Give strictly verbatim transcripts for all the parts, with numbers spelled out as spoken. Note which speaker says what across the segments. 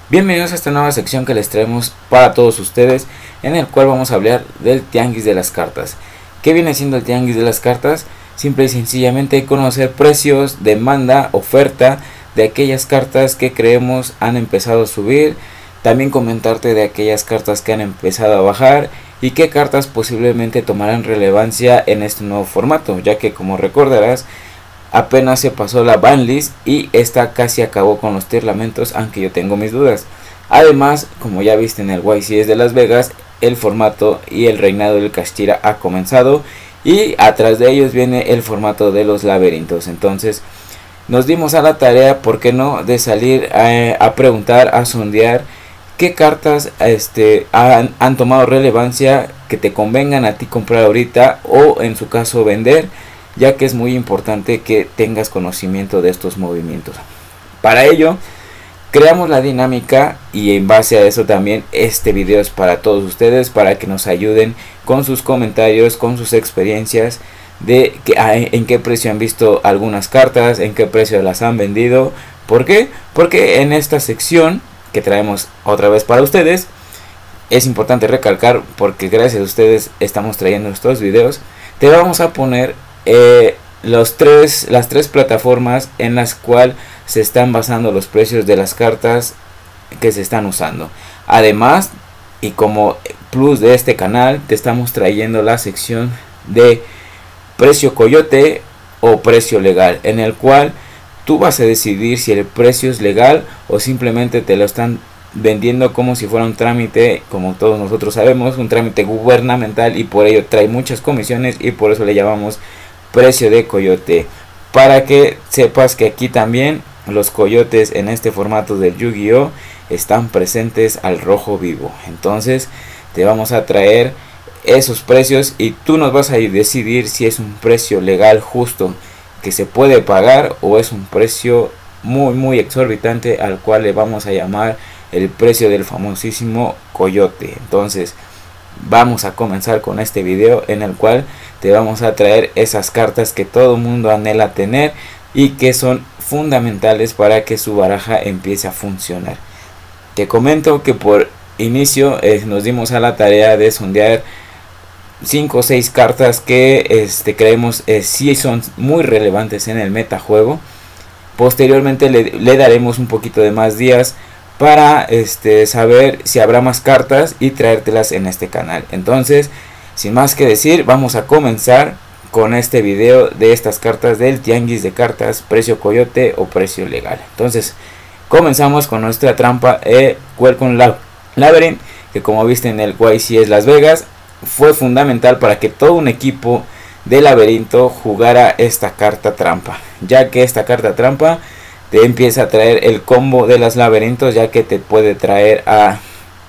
Speaker 1: Bienvenidos a esta nueva sección que les traemos para todos ustedes, en el cual vamos a hablar del tianguis de las cartas. ¿Qué viene siendo el tianguis de las cartas? Simple y sencillamente conocer precios, demanda, oferta de aquellas cartas que creemos han empezado a subir. También comentarte de aquellas cartas que han empezado a bajar y qué cartas posiblemente tomarán relevancia en este nuevo formato, ya que, como recordarás, apenas se pasó la banlist y esta casi acabó con los tirlamentos, aunque yo tengo mis dudas. Además, como ya viste en el Y C S de Las Vegas, el formato y el reinado del Kashtira ha comenzado y atrás de ellos viene el formato de los laberintos. Entonces nos dimos a la tarea, ¿por qué no?, de salir a, a preguntar, a sondear qué cartas este, han, han tomado relevancia, que te convengan a ti comprar ahorita o en su caso vender, ya que es muy importante que tengas conocimiento de estos movimientos. Para ello creamos la dinámica y en base a eso también este video es para todos ustedes, para que nos ayuden con sus comentarios, con sus experiencias de que, en qué precio han visto algunas cartas, en qué precio las han vendido. ¿Por qué? Porque en esta sección que traemos otra vez para ustedes, es importante recalcar, porque gracias a ustedes estamos trayendo estos videos, te vamos a poner Eh, los tres, las tres plataformas en las cuales se están basando los precios de las cartas que se están usando. Además, y como plus de este canal, te estamos trayendo la sección de precio coyote o precio legal, en el cual tú vas a decidir si el precio es legal o simplemente te lo están vendiendo como si fuera un trámite, como todos nosotros sabemos, un trámite gubernamental, y por ello trae muchas comisiones y por eso le llamamos precio de coyote. Para que sepas que aquí también los coyotes en este formato del Yu-Gi-Oh están presentes al rojo vivo. Entonces te vamos a traer esos precios y tú nos vas a decidir si es un precio legal justo que se puede pagar o es un precio muy muy exorbitante al cual le vamos a llamar el precio del famosísimo coyote. Entonces vamos a comenzar con este video en el cual te vamos a traer esas cartas que todo el mundo anhela tener y que son fundamentales para que su baraja empiece a funcionar. Te comento que por inicio eh, nos dimos a la tarea de sondear cinco o seis cartas que este, creemos eh, sí son muy relevantes en el metajuego. Posteriormente le, le daremos un poquito de más días para este, saber si habrá más cartas y traértelas en este canal. Entonces, sin más que decir, vamos a comenzar con este video de estas cartas del tianguis de cartas, precio coyote o precio legal. Entonces, comenzamos con nuestra trampa eh, Welcome Labyrinth, que como viste en el Y C S Las Vegas, fue fundamental para que todo un equipo de laberinto jugara esta carta trampa, ya que esta carta trampa te empieza a traer el combo de las laberintos, ya que te puede traer a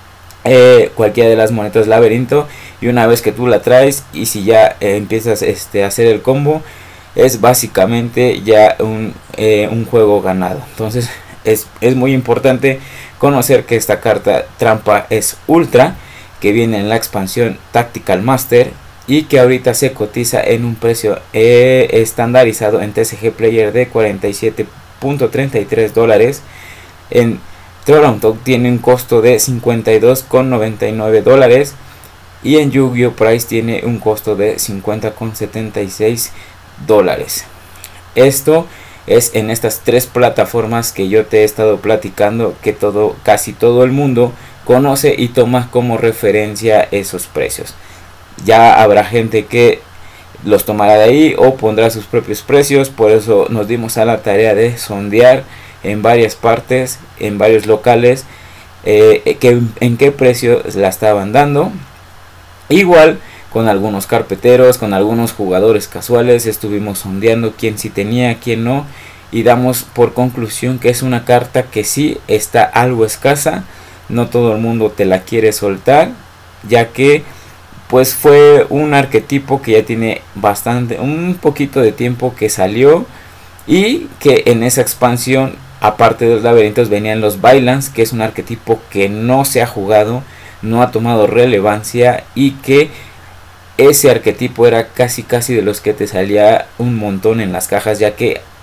Speaker 1: eh, cualquiera de las monedas laberinto, y una vez que tú la traes y si ya eh, empiezas este, a hacer el combo, es básicamente ya un, eh, un juego ganado. Entonces es, es muy importante conocer que esta carta trampa es ultra, que viene en la expansión Tactical Master y que ahorita se cotiza en un precio eh, estandarizado en T C G Player de cuarenta y siete punto treinta y tres dólares. En Toronto tiene un costo de cincuenta y dos con noventa y nueve dólares y en Yu-Gi-Oh Price tiene un costo de cincuenta con setenta y seis dólares. Esto es en estas tres plataformas que yo te he estado platicando, que todo casi todo el mundo conoce y toma como referencia esos precios. Ya habrá gente que los tomará de ahí o pondrá sus propios precios, por eso nos dimos a la tarea de sondear en varias partes, en varios locales, eh, que, en qué precio la estaban dando. Igual con algunos carpeteros, con algunos jugadores casuales, estuvimos sondeando quién sí tenía, quién no, y damos por conclusión que es una carta que sí está algo escasa, no todo el mundo te la quiere soltar, ya que pues fue un arquetipo que ya tiene bastante, un poquito de tiempo que salió, y que en esa expansión, aparte de los laberintos, venían los Bailans, que es un arquetipo que no se ha jugado, no ha tomado relevancia, y que ese arquetipo era casi casi de los que te salía un montón en las cajas, ya que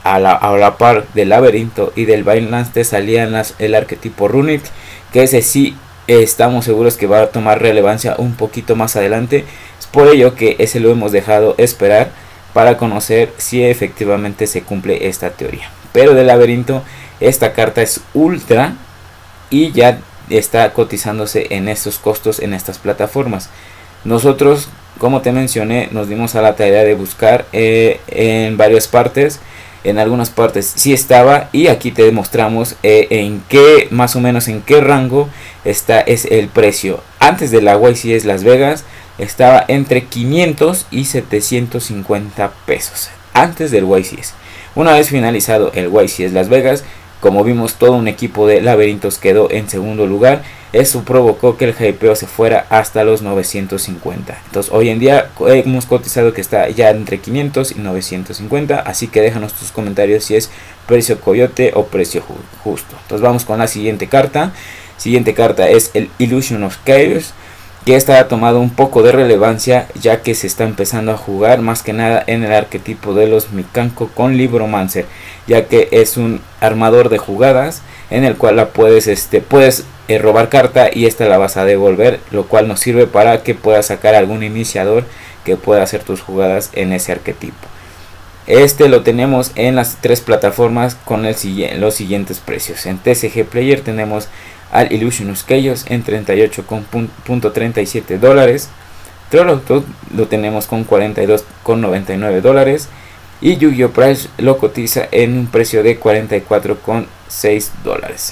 Speaker 1: a la, a la par del laberinto y del Violence te salían las, el arquetipo Runic, que ese sí eh, estamos seguros que va a tomar relevancia un poquito más adelante. Es por ello que ese lo hemos dejado esperar para conocer si efectivamente se cumple esta teoría. Pero del laberinto, esta carta es ultra y ya está cotizándose en estos costos en estas plataformas. Nosotros, como te mencioné, nos dimos a la tarea de buscar eh, en varias partes. En algunas partes sí estaba, y aquí te demostramos eh, en qué, más o menos en qué rango está es el precio. Antes de la Y C S Las Vegas estaba entre quinientos y setecientos cincuenta pesos. Antes del Y C S. Una vez finalizado el Y C S Las Vegas, como vimos, todo un equipo de laberintos quedó en segundo lugar. Eso provocó que el hypeo se fuera hasta los novecientos cincuenta. Entonces hoy en día hemos cotizado que está ya entre quinientos y novecientos cincuenta. Así que déjanos tus comentarios si es precio coyote o precio ju justo. Entonces vamos con la siguiente carta. Siguiente carta es el Illusion of Chaos, que esta ha tomado un poco de relevancia ya que se está empezando a jugar más que nada en el arquetipo de los Mikanko con Libromancer, ya que es un armador de jugadas en el cual la puedes este puedes eh, robar carta y esta la vas a devolver, lo cual nos sirve para que puedas sacar algún iniciador que pueda hacer tus jugadas en ese arquetipo. Este lo tenemos en las tres plataformas con el, los siguientes precios. En T C G Player tenemos al Illusion of Chaos en treinta y ocho punto treinta y siete dólares. Trolltop lo tenemos con cuarenta y dos punto noventa y nueve dólares. Y Yu-Gi-Oh! Price lo cotiza en un precio de cuarenta y cuatro punto seis dólares.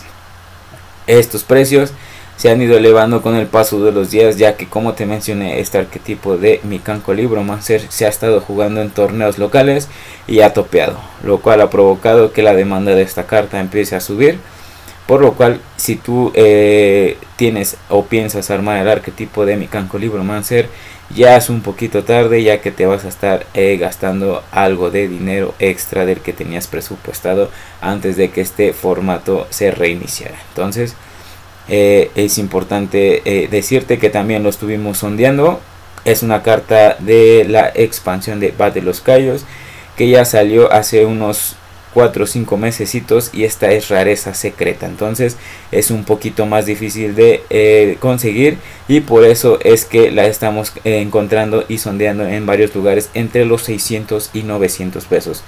Speaker 1: Estos precios se han ido elevando con el paso de los días, ya que, como te mencioné, este arquetipo de Mikanko Libromancer se ha estado jugando en torneos locales y ha topeado, lo cual ha provocado que la demanda de esta carta empiece a subir. Por lo cual, si tú eh, tienes o piensas armar el arquetipo de Mikanko Libromancer, ya es un poquito tarde, ya que te vas a estar eh, gastando algo de dinero extra del que tenías presupuestado antes de que este formato se reiniciara. Entonces eh, es importante eh, decirte que también lo estuvimos sondeando. Es una carta de la expansión de Battle of Chaos que ya salió hace unos cuatro o cinco mesecitos, y esta es rareza secreta, entonces es un poquito más difícil de eh, conseguir, y por eso es que la estamos eh, encontrando y sondeando en varios lugares entre los seiscientos y novecientos pesos.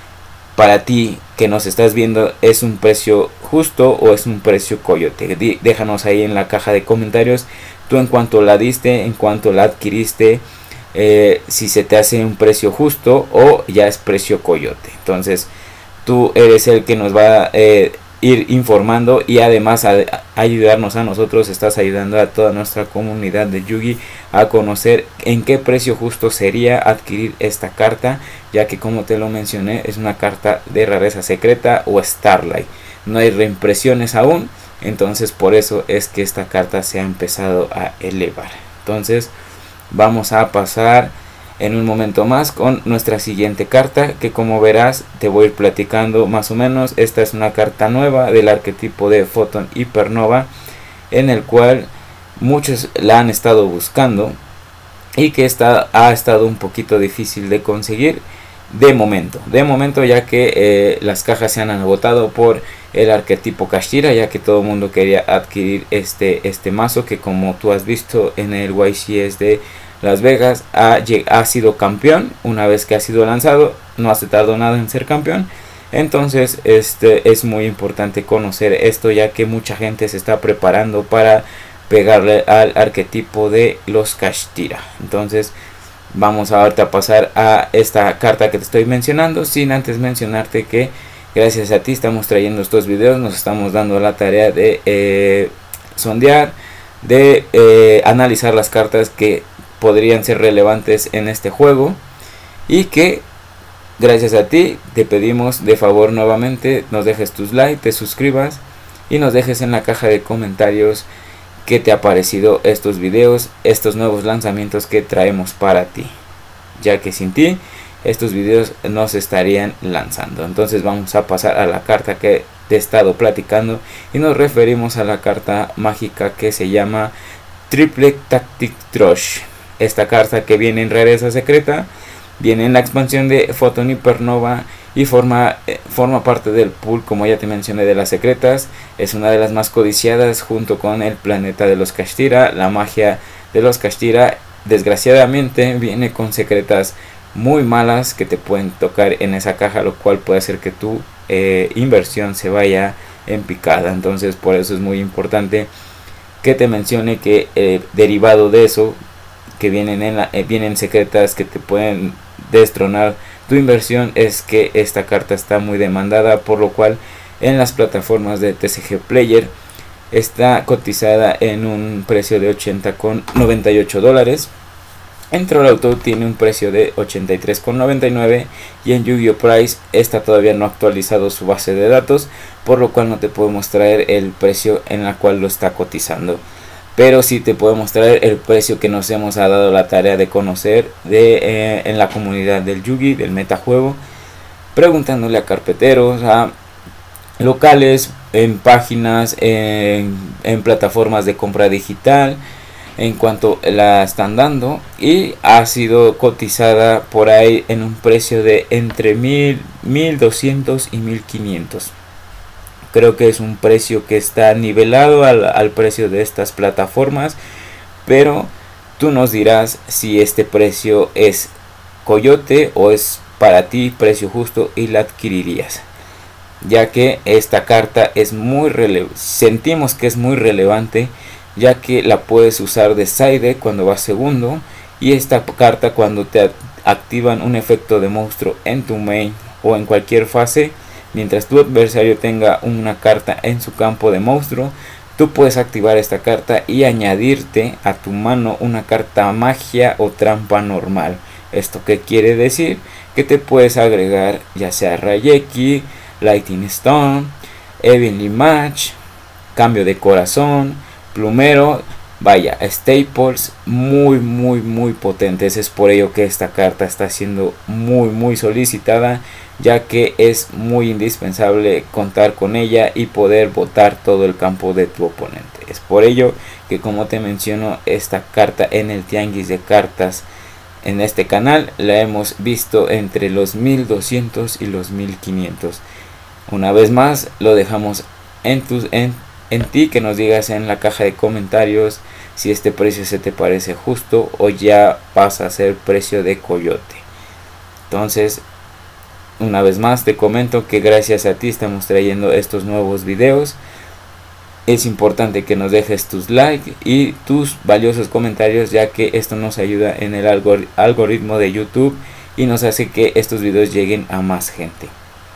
Speaker 1: Para ti que nos estás viendo, ¿es un precio justo o es un precio coyote? Dí, déjanos ahí en la caja de comentarios tú en cuanto la diste, en cuanto la adquiriste, eh, si se te hace un precio justo o ya es precio coyote. Entonces tú eres el que nos va a eh, ir informando, y además a, a ayudarnos a nosotros, estás ayudando a toda nuestra comunidad de Yugi a conocer en qué precio justo sería adquirir esta carta, ya que, como te lo mencioné, es una carta de rareza secreta o Starlight. No hay reimpresiones aún, entonces por eso es que esta carta se ha empezado a elevar. Entonces vamos a pasar en un momento más con nuestra siguiente carta, que, como verás, te voy a ir platicando más o menos. Esta es una carta nueva del arquetipo de Photon Hypernova, en el cual muchos la han estado buscando y que está, ha estado un poquito difícil de conseguir de momento, de momento ya que eh, las cajas se han agotado por el arquetipo Kashtira, ya que todo el mundo quería adquirir este, este mazo, que, como tú has visto en el Y C S de Las Vegas, ha, ha sido campeón. Una vez que ha sido lanzado, no hace tardado nada en ser campeón. Entonces este es muy importante conocer esto, ya que mucha gente se está preparando para pegarle al arquetipo de los Kashtira. Entonces vamos ahorita a pasar a esta carta que te estoy mencionando, sin antes mencionarte que gracias a ti estamos trayendo estos videos. Nos estamos dando la tarea de eh, sondear, de eh, analizar las cartas que podrían ser relevantes en este juego, y que gracias a ti te pedimos de favor nuevamente nos dejes tus likes, te suscribas y nos dejes en la caja de comentarios qué te ha parecido estos videos, estos nuevos lanzamientos que traemos para ti, ya que sin ti estos videos no se estarían lanzando. Entonces vamos a pasar a la carta que te he estado platicando, y nos referimos a la carta mágica que se llama Triple Tactic Trush. Esta carta, que viene en rareza secreta, Viene en la expansión de Photon Hypernova y forma, eh, forma parte del pool, como ya te mencioné, de las secretas. Es una de las más codiciadas junto con el planeta de los Kashtira. La magia de los Kashtira desgraciadamente viene con secretas muy malas que te pueden tocar en esa caja, lo cual puede hacer que tu eh, inversión se vaya en picada. Entonces por eso es muy importante que te mencione que eh, derivado de eso, que vienen en la, eh, vienen secretas que te pueden destronar tu inversión, es que esta carta está muy demandada, por lo cual en las plataformas de T C G Player está cotizada en un precio de ochenta con noventa y ocho dólares. En Troll Auto tiene un precio de ochenta y tres con noventa y nueve y en Yu-Gi-Oh! Price está todavía no actualizado su base de datos, por lo cual no te podemos traer el precio en la cual lo está cotizando. Pero sí te podemos traer el precio que nos hemos dado la tarea de conocer de, eh, en la comunidad del Yu-Gi, del metajuego, preguntándole a carpeteros, a locales, en páginas, en, en plataformas de compra digital, en cuanto la están dando, y ha sido cotizada por ahí en un precio de entre mil, mil doscientos y mil quinientos. Creo que es un precio que está nivelado al, al precio de estas plataformas, pero tú nos dirás si este precio es coyote o es para ti precio justo y la adquirirías, ya que esta carta es muy relevante, sentimos que es muy relevante, ya que la puedes usar de side cuando vas segundo, y esta carta cuando te activan un efecto de monstruo en tu main o en cualquier fase, mientras tu adversario tenga una carta en su campo de monstruo, tú puedes activar esta carta y añadirte a tu mano una carta magia o trampa normal. ¿Esto qué quiere decir? Que te puedes agregar ya sea Raigeki, Lightning Stone, Evenly Match, cambio de corazón, plumero, vaya, staples muy muy muy potentes. Es por ello que esta carta está siendo muy muy solicitada, ya que es muy indispensable contar con ella y poder botar todo el campo de tu oponente. Es por ello que, como te menciono, esta carta en el tianguis de cartas en este canal la hemos visto entre los mil doscientos y los mil quinientos. Una vez más lo dejamos en tus en en ti que nos digas en la caja de comentarios si este precio se te parece justo o ya pasa a ser precio de coyote. Entonces, una vez más te comento que gracias a ti estamos trayendo estos nuevos videos. Es importante que nos dejes tus likes y tus valiosos comentarios, ya que esto nos ayuda en el algor algoritmo de YouTube y nos hace que estos videos lleguen a más gente.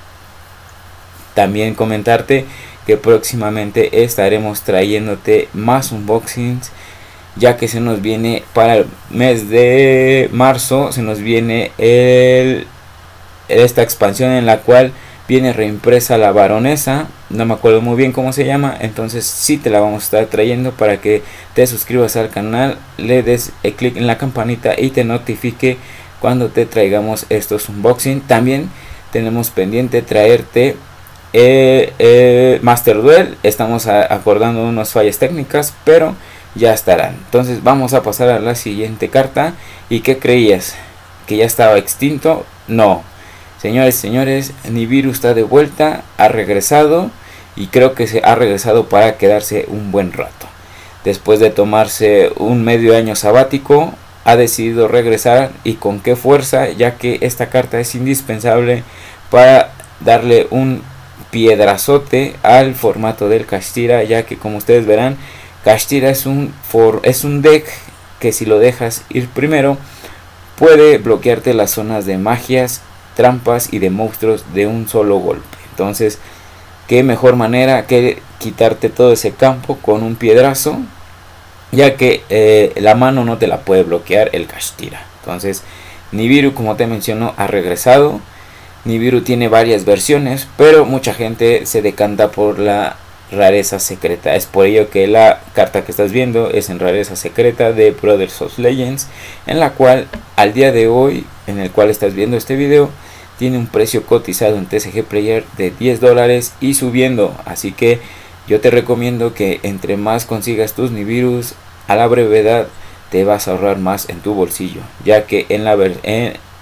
Speaker 1: También comentarte que próximamente estaremos trayéndote más unboxings, ya que se nos viene para el mes de marzo, se nos viene el, esta expansión en la cual viene reimpresa la baronesa, no me acuerdo muy bien cómo se llama, entonces sí te la vamos a estar trayendo para que te suscribas al canal, le des el clic en la campanita y te notifique cuando te traigamos estos unboxing. También tenemos pendiente traerte Eh, eh, Master Duel. Estamos a, acordando unas fallas técnicas, pero ya estarán. Entonces vamos a pasar a la siguiente carta. ¿Y qué creías? ¿Que ya estaba extinto? No, señores, señores, Nibiru está de vuelta, ha regresado, y creo que se ha regresado para quedarse un buen rato. Después de tomarse un medio año sabático, ha decidido regresar, y con qué fuerza, ya que esta carta es indispensable para darle un piedrazote al formato del Kashtira, ya que, como ustedes verán, Kashtira es un for, es un deck que si lo dejas ir primero puede bloquearte las zonas de magias, trampas y de monstruos de un solo golpe. Entonces, qué mejor manera que quitarte todo ese campo con un piedrazo, ya que eh, la mano no te la puede bloquear el Kashtira. Entonces, Nibiru, como te menciono, ha regresado. Nibiru tiene varias versiones, pero mucha gente se decanta por la rareza secreta. Es por ello que la carta que estás viendo es en rareza secreta de Brothers of Legends, en la cual al día de hoy, en el cual estás viendo este video, tiene un precio cotizado en T C G Player de diez dólares y subiendo. Así que yo te recomiendo que entre más consigas tus Nibirus, a la brevedad te vas a ahorrar más en tu bolsillo, ya que en la, ver en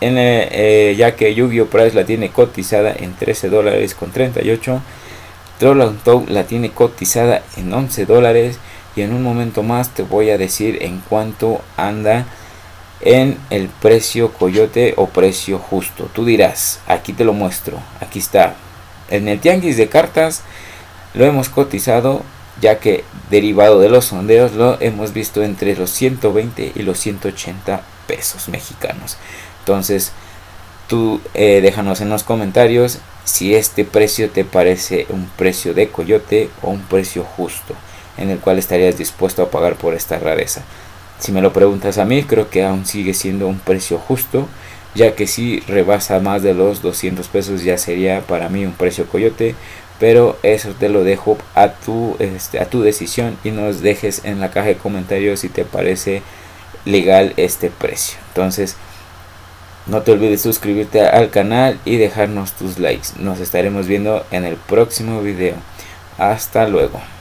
Speaker 1: en, eh, ya que Yu-Gi-Oh! Prize la tiene cotizada en trece dólares con treinta y ocho. Troll Untold la tiene cotizada en once dólares. Y en un momento más te voy a decir en cuánto anda en el precio coyote o precio justo. Tú dirás, aquí te lo muestro, aquí está. En el tianguis de cartas lo hemos cotizado, ya que derivado de los sondeos lo hemos visto entre los ciento veinte y los ciento ochenta pesos mexicanos. Entonces tú eh, déjanos en los comentarios si este precio te parece un precio de coyote o un precio justo en el cual estarías dispuesto a pagar por esta rareza. Si me lo preguntas a mí, creo que aún sigue siendo un precio justo, ya que si rebasa más de los doscientos pesos ya sería para mí un precio coyote, pero eso te lo dejo a tu, este, a tu decisión, y nos dejes en la caja de comentarios si te parece legal este precio. Entonces no te olvides suscribirte al canal y dejarnos tus likes. Nos estaremos viendo en el próximo video. Hasta luego.